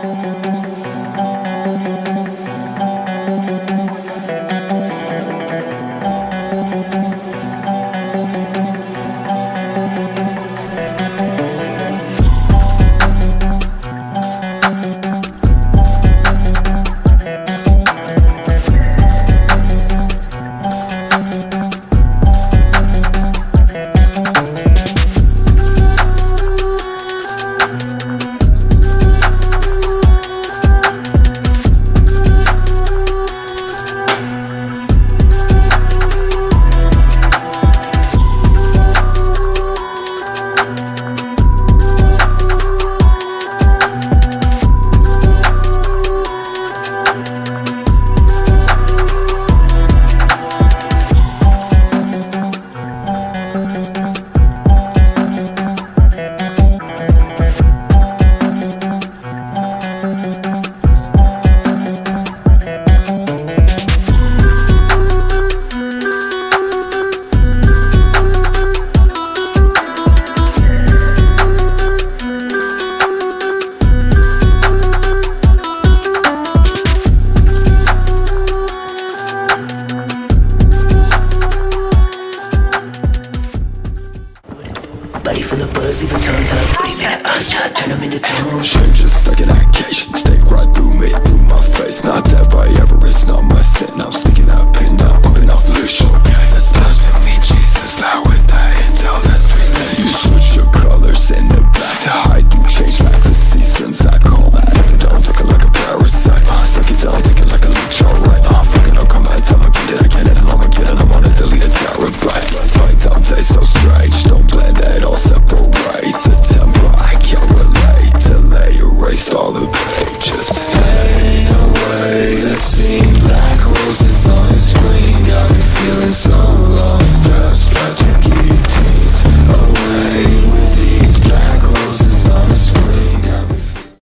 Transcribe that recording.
Body full of buzz, leave a tongue tied 40-minute us, try to turn them into tunes. Strangers stuck in that cage, stay right through me, through my face. Not dead by Everest, not my sin, I'm sticking that pin